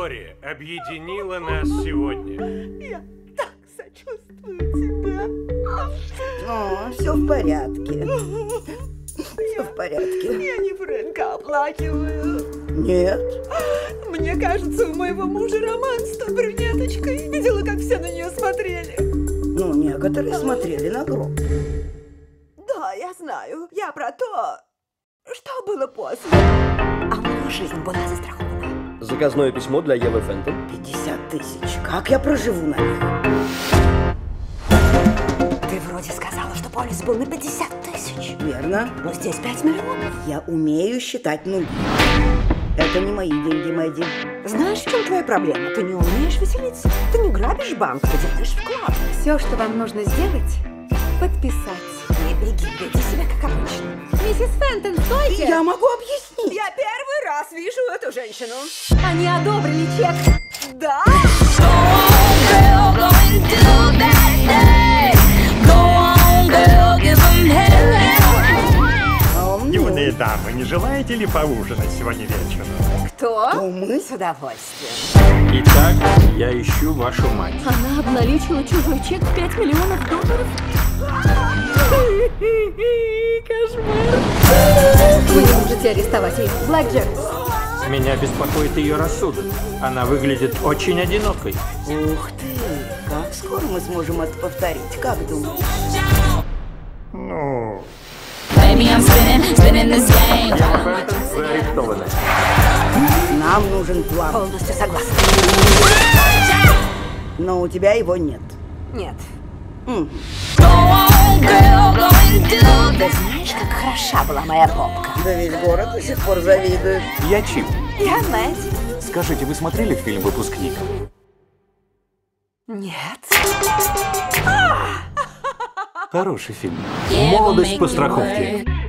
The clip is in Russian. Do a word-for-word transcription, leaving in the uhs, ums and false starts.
горе объединило нас сегодня. Я так сочувствую тебе. О, все в порядке. Все в порядке. Я не Фрэнка оплакиваю. Нет. Мне кажется, у моего мужа роман с той брюнеточкой. Видела, как все на нее смотрели. Ну, некоторые смотрели на гроб. Да, я знаю. Я про то, что было после. А у него жизнь была застрахована. Заказное письмо для Евы Фентон. пятьдесят тысяч. Как я проживу на них? Ты вроде сказала, что полис был на пятьдесят тысяч. Верно. Но здесь пять миллионов. Я умею считать нули. Это не мои деньги, Мэдди. Знаешь, в чем твоя проблема? Ты не умеешь веселиться. Ты не грабишь банк, ты делаешь вклад. Все, что вам нужно сделать, подписать. Не беги, веди себя как обычно. Миссис Фентон, стойте! Я могу объяснить. Я первый раз вижу эту женщину. Они одобрили чек. Да? Юные дамы, не желаете ли поужинать сегодня вечером? Кто? То мы. С удовольствием. Итак, я ищу вашу мать. Она обналичила чужой чек в пять миллионов долларов. Кошмар. Вы не можете арестовать ее. Блэк Джек. Меня беспокоит ее рассудок. Она выглядит очень одинокой. Ух ты. Как скоро мы сможем это повторить? Как думаешь? Ну... Baby, I'm spinning, spinning this game. Ева Фентон, вы арестованы. Нам нужен план. Полностью согласна. Но у тебя его нет. Нет. М. Go on, girl, go and do Ты знаешь, как хороша была моя попка? Да весь город до сих пор завидует. Я Чип. Я Мэдди. Скажите, вы смотрели фильм «Выпускник»? Нет. Хороший фильм. Yeah, we'll Молодость make по it страховке. work.